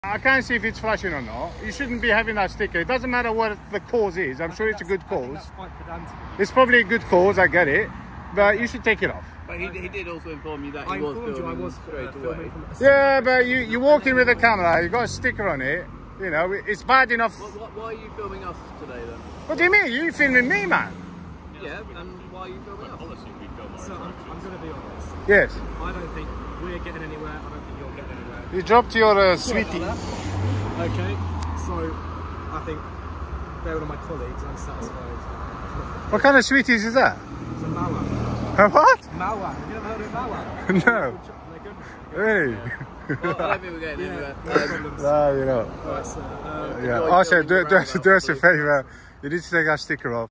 I can't see if it's flashing or not. You shouldn't be having that sticker. It doesn't matter what the cause is. I'm sure it's a good cause. That's quite pedantic. It's probably a good cause, I get it. But you should take it off. But he did also inform you that I he was informed you I filming was straight filming away. from a Yeah, but you walk in with a camera, you got a sticker on it. You know, it's bad enough. Why are you filming us today then? What do you mean? You filming me, man? Yeah, and why are you filming us? So I'm going to be honest. Yes. I don't think we're getting anywhere. I don't think you're getting anywhere. You dropped your sweetie. Okay, so I think they're one of my colleagues. I'm satisfied. What kind of sweeties is that? It's a Maoam. A what? Maoam. Have you never heard of Maoam? No. They're good. Really? Well, I don't think we're getting anywhere. No problems. No, you know. Alright, so, Yeah. Also, do us a favour. You need to take our sticker off.